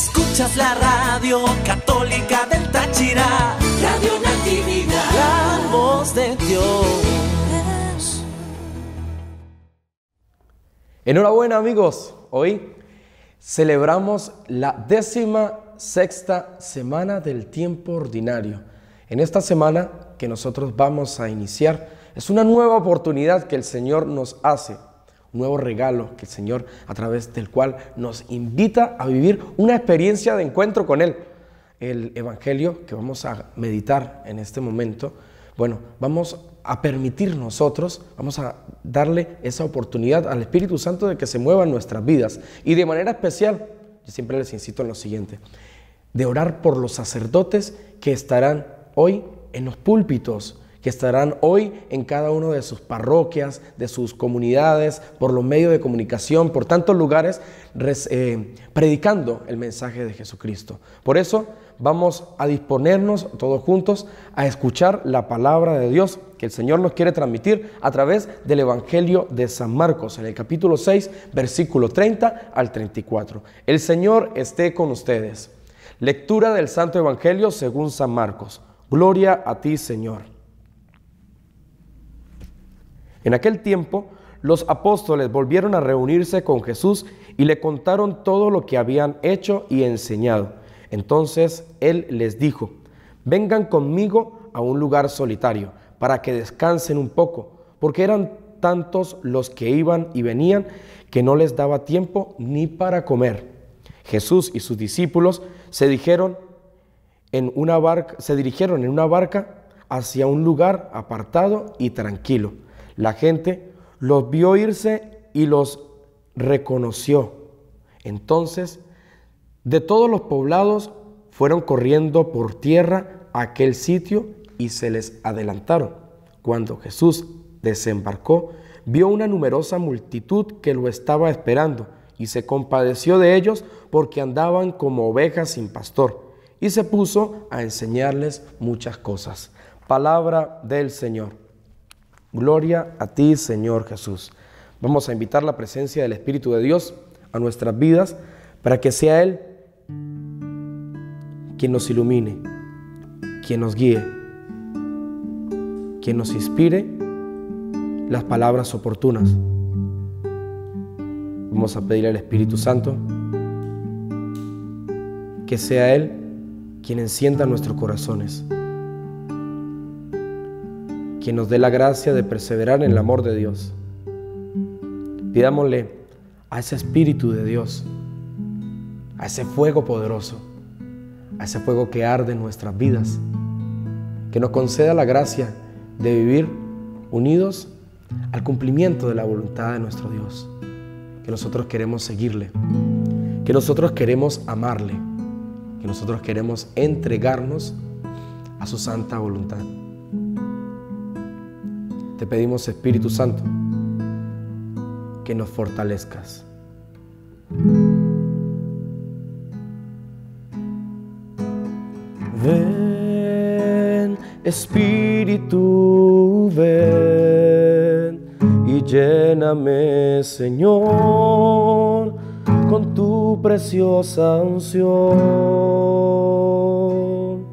Escuchas la radio católica del Táchira, Radio Natividad, la voz de Dios. Enhorabuena, amigos, hoy celebramos la 16ª semana del tiempo ordinario. En esta semana que nosotros vamos a iniciar, es una nueva oportunidad que el Señor nos hace, un nuevo regalo que el Señor, a través del cual nos invita a vivir una experiencia de encuentro con Él. El Evangelio que vamos a meditar en este momento, vamos a permitir nosotros, vamos a darle esa oportunidad al Espíritu Santo de que se mueva en nuestras vidas. Y de manera especial, yo siempre les insisto en lo siguiente, de orar por los sacerdotes que estarán hoy en los púlpitos, que estarán hoy en cada una de sus parroquias, de sus comunidades, por los medios de comunicación, por tantos lugares, predicando el mensaje de Jesucristo. Por eso vamos a disponernos todos juntos a escuchar la palabra de Dios que el Señor nos quiere transmitir a través del Evangelio de San Marcos, en el capítulo 6, versículo 30 al 34. El Señor esté con ustedes. Lectura del Santo Evangelio según San Marcos. Gloria a ti, Señor. En aquel tiempo, los apóstoles volvieron a reunirse con Jesús y le contaron todo lo que habían hecho y enseñado. Entonces Él les dijo: vengan conmigo a un lugar solitario para que descansen un poco, porque eran tantos los que iban y venían que no les daba tiempo ni para comer. Jesús y sus discípulos se dirigieron en una barca hacia un lugar apartado y tranquilo. La gente los vio irse y los reconoció. Entonces, de todos los poblados fueron corriendo por tierra a aquel sitio y se les adelantaron. Cuando Jesús desembarcó, vio una numerosa multitud que lo estaba esperando y se compadeció de ellos porque andaban como ovejas sin pastor, y se puso a enseñarles muchas cosas. Palabra del Señor. Gloria a ti, Señor Jesús. Vamos a invitar la presencia del Espíritu de Dios a nuestras vidas para que sea Él quien nos ilumine, quien nos guíe, quien nos inspire las palabras oportunas. Vamos a pedir al Espíritu Santo que sea Él quien encienda nuestros corazones, quien nos dé la gracia de perseverar en el amor de Dios. Pidámosle a ese Espíritu de Dios, a ese fuego poderoso, a ese fuego que arde en nuestras vidas, que nos conceda la gracia de vivir unidos al cumplimiento de la voluntad de nuestro Dios, que nosotros queremos seguirle, que nosotros queremos amarle, que nosotros queremos entregarnos a su santa voluntad. Te pedimos, Espíritu Santo, que nos fortalezcas. Ven, Espíritu, ven y lléname, Señor, con tu preciosa unción.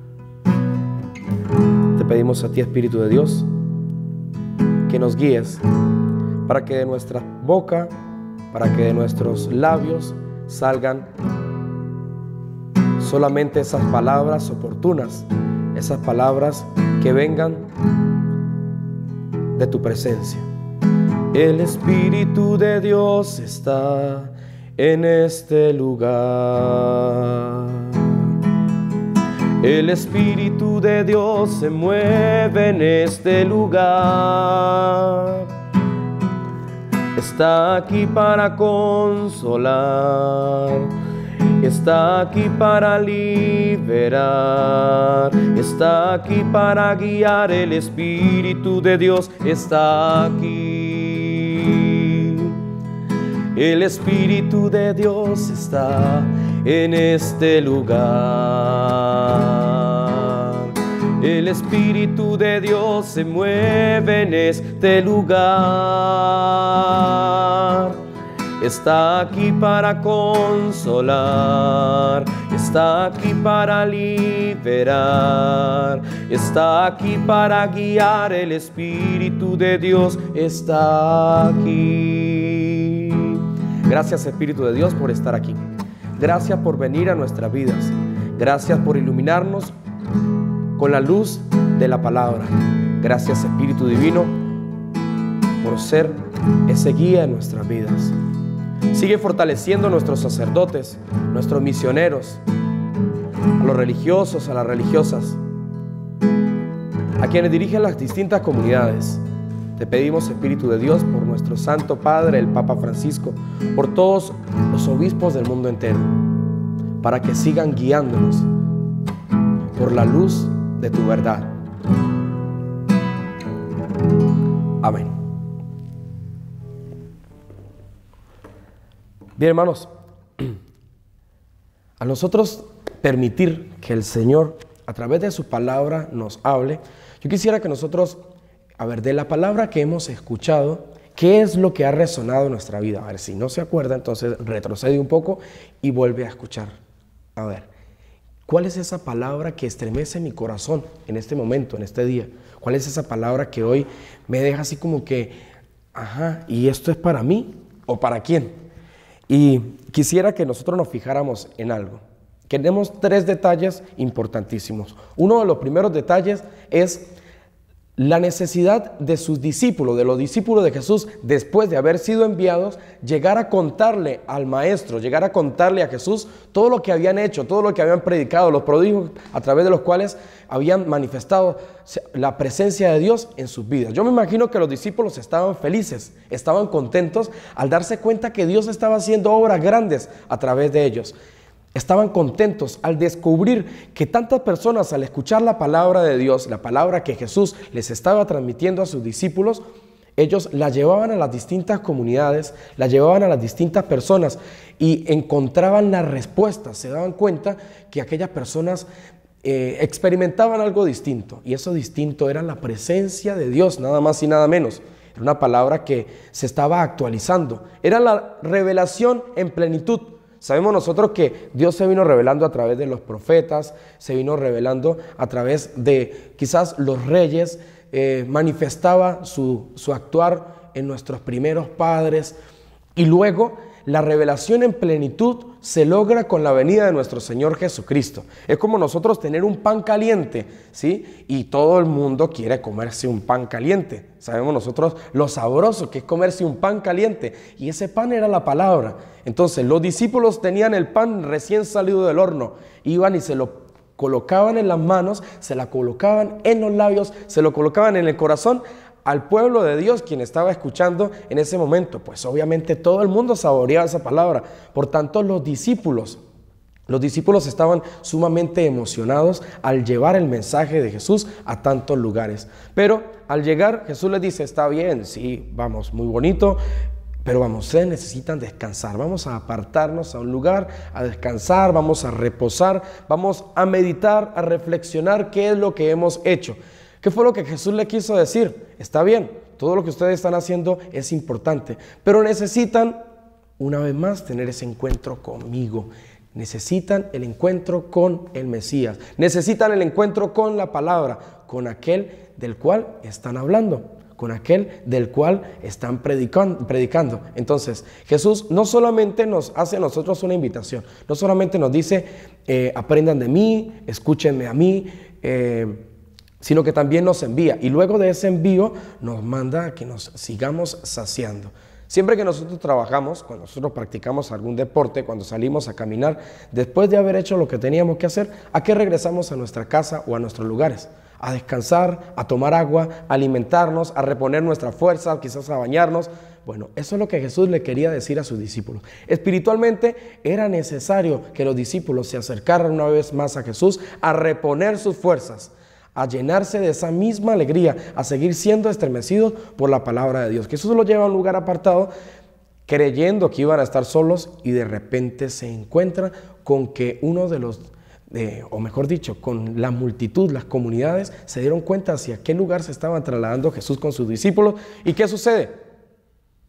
Te pedimos a ti, Espíritu de Dios, que nos guíes para que de nuestra boca, para que de nuestros labios salgan solamente esas palabras oportunas, esas palabras que vengan de tu presencia. El Espíritu de Dios está en este lugar. El Espíritu de Dios se mueve en este lugar. Está aquí para consolar, está aquí para liberar, está aquí para guiar. El Espíritu de Dios está aquí. El Espíritu de Dios está en este lugar. El Espíritu de Dios se mueve en este lugar. está aquí para consolar, está aquí para liberar, está aquí para guiar. El Espíritu de Dios está aquí. Gracias, Espíritu de Dios, por estar aquí. Gracias por venir a nuestras vidas. Gracias por iluminarnos con la luz de la palabra. Gracias, Espíritu Divino, por ser ese guía en nuestras vidas. Sigue fortaleciendo a nuestros sacerdotes, nuestros misioneros, a los religiosos, a las religiosas, a quienes dirigen las distintas comunidades. Te pedimos, Espíritu de Dios, por nuestro Santo Padre, el Papa Francisco, por todos los obispos del mundo entero, para que sigan guiándonos por la luz de tu verdad. Amén. Bien, hermanos, a nosotros permitir que el Señor a través de su palabra nos hable, yo quisiera que nosotros, de la palabra que hemos escuchado, ¿qué es lo que ha resonado en nuestra vida? A ver, si no se acuerda, entonces retrocede un poco y vuelve a escuchar. A ver, ¿cuál es esa palabra que estremece mi corazón en este momento, en este día? ¿Cuál es esa palabra que hoy me deja así como que, ¿y esto es para mí o para quién? Y quisiera que nosotros nos fijáramos en algo. Tenemos 3 detalles importantísimos. Uno de los primeros detalles es la necesidad de sus discípulos, de los discípulos de Jesús, después de haber sido enviados, llegar a contarle al Maestro, llegar a contarle a Jesús todo lo que habían hecho, todo lo que habían predicado, los prodigios a través de los cuales habían manifestado la presencia de Dios en sus vidas. Yo me imagino que los discípulos estaban felices, estaban contentos al darse cuenta que Dios estaba haciendo obras grandes a través de ellos. Estaban contentos al descubrir que tantas personas, al escuchar la palabra de Dios, la palabra que Jesús les estaba transmitiendo a sus discípulos, ellos la llevaban a las distintas comunidades, la llevaban a las distintas personas y encontraban las respuestas. Se daban cuenta que aquellas personas experimentaban algo distinto, y eso distinto era la presencia de Dios, nada más y nada menos. Era una palabra que se estaba actualizando, era la revelación en plenitud. Sabemos nosotros que Dios se vino revelando a través de los profetas, se vino revelando a través de quizás los reyes, manifestaba su actuar en nuestros primeros padres, y luego la revelación en plenitud se logra con la venida de nuestro Señor Jesucristo. Es como nosotros tener un pan caliente, ¿sí? Y todo el mundo quiere comerse un pan caliente. Sabemos nosotros lo sabroso que es comerse un pan caliente, y ese pan era la palabra. Entonces los discípulos tenían el pan recién salido del horno, iban y se lo colocaban en las manos, se la colocaban en los labios, se lo colocaban en el corazón al pueblo de Dios, quien estaba escuchando en ese momento. Pues obviamente todo el mundo saboreaba esa palabra. Por tanto, los discípulos estaban sumamente emocionados al llevar el mensaje de Jesús a tantos lugares. Pero al llegar, Jesús les dice: está bien, sí, vamos, muy bonito, pero vamos, ustedes necesitan descansar. Vamos a apartarnos a un lugar, a descansar, vamos a reposar, vamos a meditar, a reflexionar qué es lo que hemos hecho. ¿Qué fue lo que Jesús le quiso decir? Está bien, todo lo que ustedes están haciendo es importante, pero necesitan, una vez más, tener ese encuentro conmigo. Necesitan el encuentro con el Mesías. Necesitan el encuentro con la palabra, con aquel del cual están hablando, con aquel del cual están predicando. Entonces, Jesús no solamente nos hace a nosotros una invitación, no solamente nos dice, aprendan de mí, escúchenme a mí, sino que también nos envía, y luego de ese envío nos manda a que nos sigamos saciando. Siempre que nosotros trabajamos, cuando nosotros practicamos algún deporte, cuando salimos a caminar, después de haber hecho lo que teníamos que hacer, ¿a qué regresamos? A nuestra casa o a nuestros lugares. A descansar, a tomar agua, a alimentarnos, a reponer nuestra fuerza, quizás a bañarnos. Bueno, eso es lo que Jesús le quería decir a sus discípulos. Espiritualmente era necesario que los discípulos se acercaran una vez más a Jesús, a reponer sus fuerzas, a llenarse de esa misma alegría, a seguir siendo estremecidos por la palabra de Dios. Jesús los lleva a un lugar apartado creyendo que iban a estar solos, y de repente se encuentran con que uno de los, o mejor dicho, con la multitud, las comunidades, se dieron cuenta hacia qué lugar se estaban trasladando Jesús con sus discípulos. ¿Y qué sucede?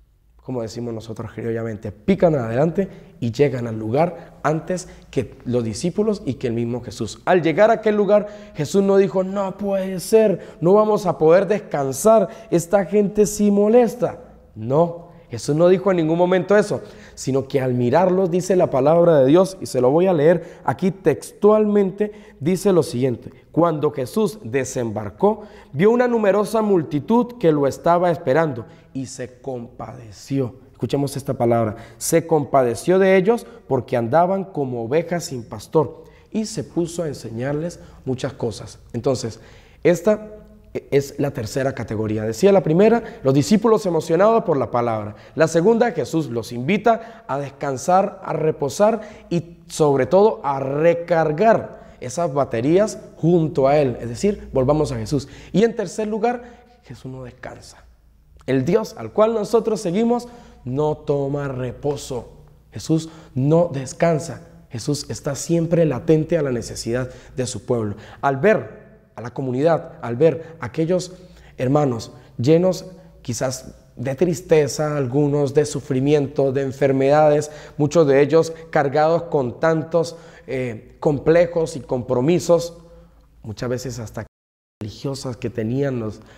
como decimos nosotros criollamente, pican adelante y llegan al lugar antes que los discípulos y que el mismo Jesús. Al llegar a aquel lugar, Jesús no dijo, no puede ser, no vamos a poder descansar, esta gente sí molesta. No, Jesús no dijo en ningún momento eso, sino que al mirarlos, dice la palabra de Dios, y se lo voy a leer aquí textualmente, dice lo siguiente: cuando Jesús desembarcó, vio una numerosa multitud que lo estaba esperando y se compadeció. Escuchemos esta palabra: se compadeció de ellos porque andaban como ovejas sin pastor, y se puso a enseñarles muchas cosas. Entonces, esta es la tercera categoría. Decía la primera, los discípulos emocionados por la palabra. La segunda, Jesús los invita a descansar, a reposar y sobre todo a recargar esas baterías junto a Él. Es decir, volvamos a Jesús. Y en tercer lugar, Jesús no descansa. El Dios al cual nosotros seguimos no toma reposo. Jesús no descansa. Jesús está siempre latente a la necesidad de su pueblo. Al ver a la comunidad, al ver a aquellos hermanos llenos quizás de tristeza, algunos de sufrimiento, de enfermedades, muchos de ellos cargados con tantos complejos y compromisos, muchas veces hasta religiosas que tenían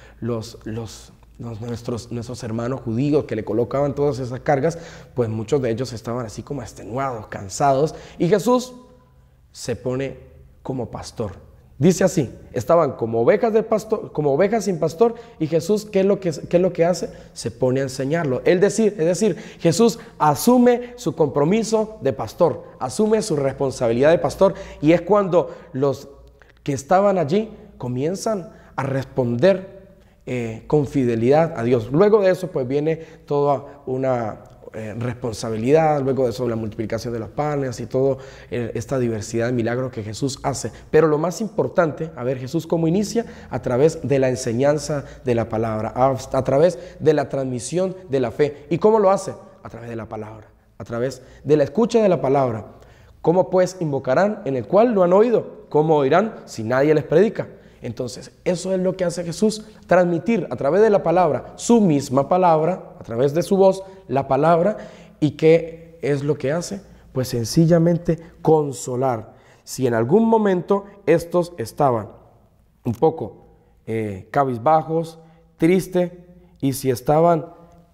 nuestros hermanos judíos, que le colocaban todas esas cargas, pues muchos de ellos estaban así como extenuados, cansados, y Jesús se pone como pastor. Dice así: estaban como ovejas como ovejas sin pastor, y Jesús, ¿qué es lo que hace? Se pone a enseñarlo. Es decir, Jesús asume su compromiso de pastor, asume su responsabilidad de pastor, y es cuando los que estaban allí comienzan a responder con fidelidad a Dios. Luego de eso pues viene toda una responsabilidad, luego de eso la multiplicación de los panes y toda esta diversidad de milagros que Jesús hace. Pero lo más importante, a ver, Jesús cómo inicia: a través de la enseñanza de la palabra, a través de la transmisión de la fe. ¿Y cómo lo hace? A través de la palabra, a través de la escucha de la palabra. ¿Cómo pues invocarán en el cual no han oído? ¿Cómo oirán si nadie les predica? Entonces, eso es lo que hace Jesús: transmitir a través de la palabra, su misma palabra, a través de su voz, la palabra. ¿Y qué es lo que hace? Pues sencillamente consolar. Si en algún momento estos estaban un poco cabizbajos, tristes, y si estaban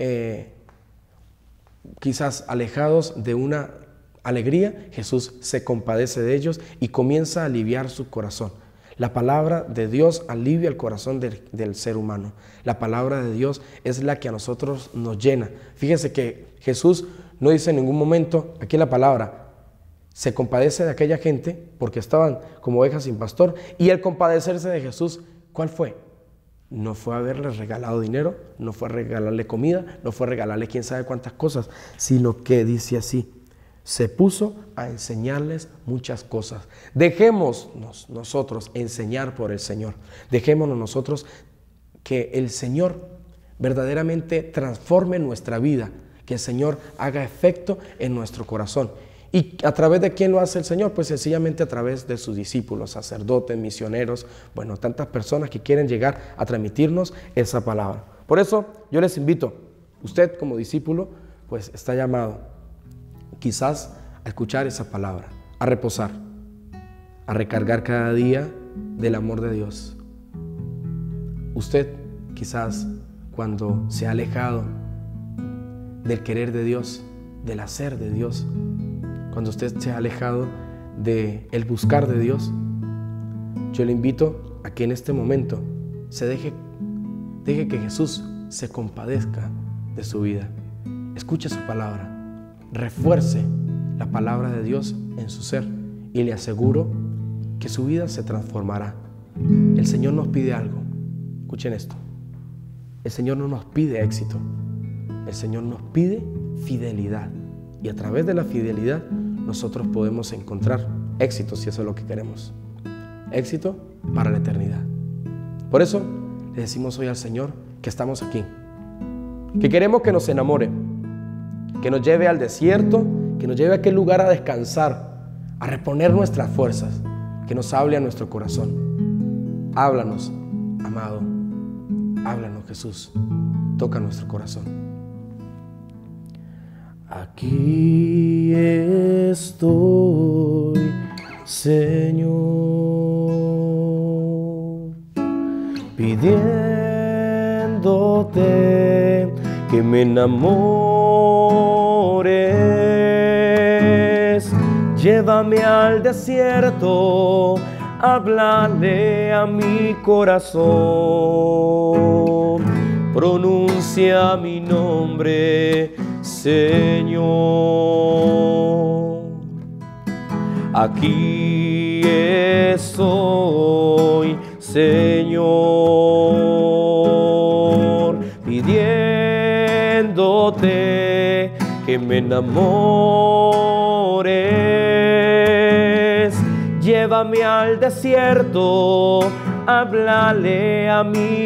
quizás alejados de una alegría, Jesús se compadece de ellos y comienza a aliviar su corazón. La palabra de Dios alivia el corazón del ser humano. La palabra de Dios es la que a nosotros nos llena. Fíjese que Jesús no dice en ningún momento, aquí la palabra, se compadece de aquella gente porque estaban como ovejas sin pastor. Y el compadecerse de Jesús, ¿cuál fue? No fue haberles regalado dinero, no fue regalarle comida, no fue regalarle quién sabe cuántas cosas, sino que dice así: se puso a enseñarles muchas cosas. Dejémonos nosotros enseñar por el Señor. Dejémonos nosotros que el Señor verdaderamente transforme nuestra vida, que el Señor haga efecto en nuestro corazón. ¿Y a través de quién lo hace el Señor? Pues sencillamente a través de sus discípulos, sacerdotes, misioneros, bueno, tantas personas que quieren llegar a transmitirnos esa palabra. Por eso yo les invito, usted como discípulo, pues está llamado quizás a escuchar esa palabra, a reposar, a recargar cada día del amor de Dios. Usted quizás cuando se ha alejado del querer de Dios, del hacer de Dios, cuando usted se ha alejado del buscar de Dios, yo le invito a que en este momento se deje que Jesús se compadezca de su vida. Escuche su palabra. Refuerce la palabra de Dios en su ser y le aseguro que su vida se transformará. El Señor nos pide algo. Escuchen esto. El Señor no nos pide éxito. El Señor nos pide fidelidad. Y a través de la fidelidad nosotros podemos encontrar éxito, si eso es lo que queremos. Éxito para la eternidad. Por eso le decimos hoy al Señor que estamos aquí, que queremos que nos enamore, que nos lleve al desierto, que nos lleve a aquel lugar a descansar, a reponer nuestras fuerzas, que nos hable a nuestro corazón. Háblanos, amado, háblanos, Jesús, toca nuestro corazón. Aquí estoy, Señor, pidiéndote que me enamores. Llévame al desierto, háblale a mi corazón, pronuncia mi nombre, Señor. Aquí estoy, Señor, pidiéndote que me enamores. Llévame al desierto, háblale a mi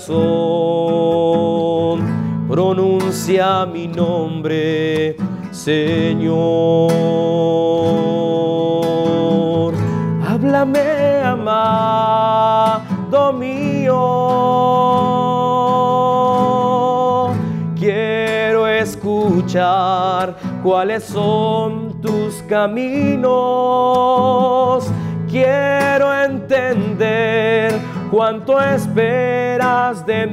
corazón, pronuncia mi nombre, Señor. Háblame, amado mío, quiero escuchar cuáles son tus caminos. Quiero entender cuánto esperas de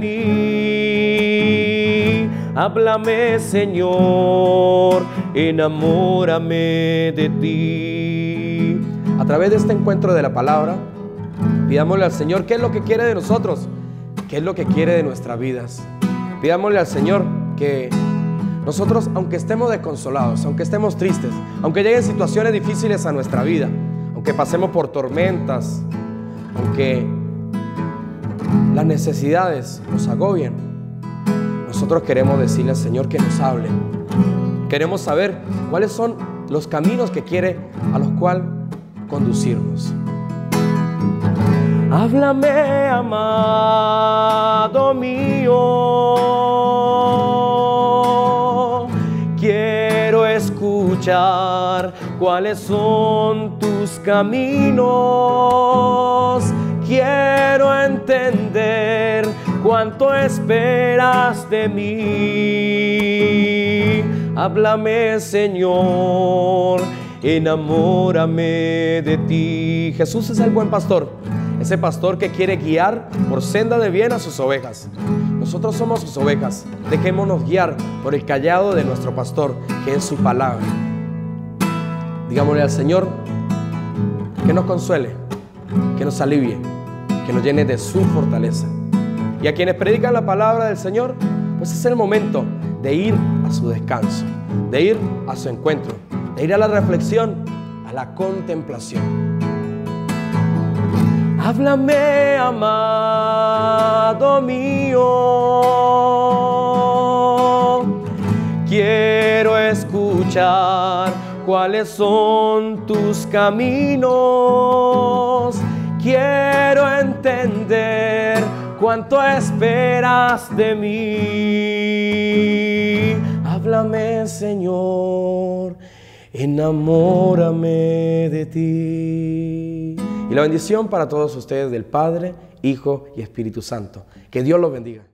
mí. Háblame, Señor, enamórame de ti. A través de este encuentro de la palabra, pidámosle al Señor qué es lo que quiere de nosotros, qué es lo que quiere de nuestras vidas. Pidámosle al Señor que nosotros, aunque estemos desconsolados, aunque estemos tristes, aunque lleguen situaciones difíciles a nuestra vida, aunque pasemos por tormentas, aunque las necesidades nos agobien, nosotros queremos decirle al Señor que nos hable. Queremos saber cuáles son los caminos que quiere a los cuales conducirnos. Háblame, amado mío, quiero escuchar cuáles son tus caminos. Quiero entender cuánto esperas de mí. Háblame, Señor, enamórame de ti. Jesús es el buen pastor, ese pastor que quiere guiar por senda de bien a sus ovejas. Nosotros somos sus ovejas. Dejémonos guiar por el callado de nuestro pastor, que es su palabra. Digámosle al Señor que nos consuele, que nos alivie, que nos llene de su fortaleza. Y a quienes predican la palabra del Señor, pues es el momento de ir a su descanso, de ir a su encuentro, de ir a la reflexión, a la contemplación. Háblame, amado mío, quiero escuchar cuáles son tus caminos. Quiero entender cuánto esperas de mí. Háblame, Señor, enamórame de ti. Y la bendición para todos ustedes del Padre, Hijo y Espíritu Santo. Que Dios los bendiga.